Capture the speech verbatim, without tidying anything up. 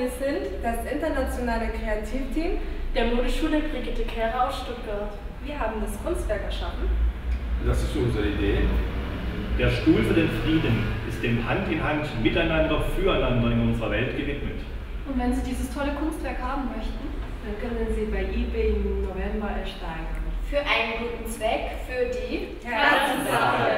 Wir sind das internationale Kreativteam der Modeschule Brigitte Kehrer aus Stuttgart. Wir haben das Kunstwerk erschaffen. Das ist unsere Idee. Der Stuhl für den Frieden ist dem Hand in Hand, miteinander, füreinander in unserer Welt gewidmet. Und wenn Sie dieses tolle Kunstwerk haben möchten, dann können Sie bei eBay im November ersteigern. Für einen guten Zweck, für die Herzenssache.